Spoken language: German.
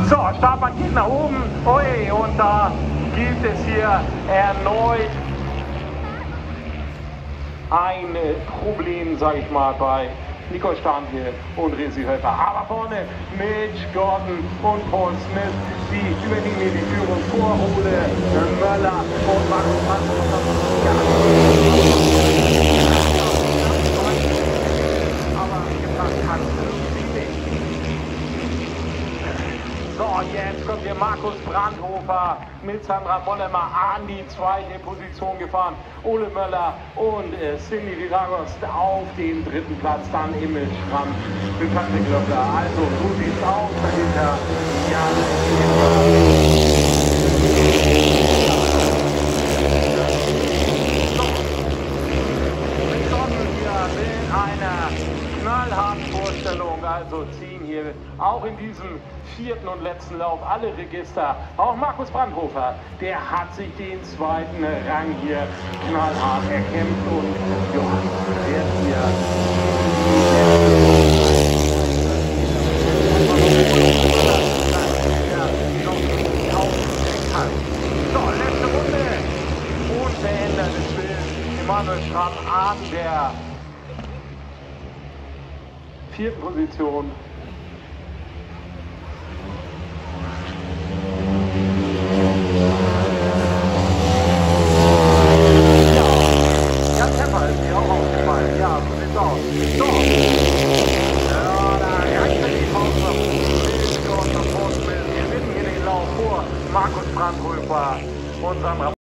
So, Startbahn geht nach oben. Ui, und da gibt es hier erneut ein Problem, sage ich mal, bei Nicole Starnhill und Resi Höfer. Aber vorne Mitch Gordon und Paul Smith, die übernehmen hier die Führung vor Ole Möller und Markus Brandhofer. Aber gepasst hat sie nicht. So, jetzt kommt hier Markus Brandhofer mit Sandra Vollemer an die zweite Position gefahren. Ole Möller und Cindy Viragos auf den dritten Platz, dann Image Schramm mit Patrick Löffler. Also, so sieht's aus dahinter. Ja, in einer knallharten Vorstellung, also ziehen hier auch in diesem vierten und letzten Lauf alle Register. Auch Markus Brandhofer, der hat sich den zweiten Rang hier knallhart erkämpft und ja, wird hier so, letzte Runde und verändertes Bild. Emanuel Schramm an der vierten Position. Ja, Jan Tepper ist mir auch aufgefallen. Ja, so sieht's aus. So. Ja, da reicht die Pause. Wir gewinnen hier den Lauf vor Markus Brandhofer und Sandra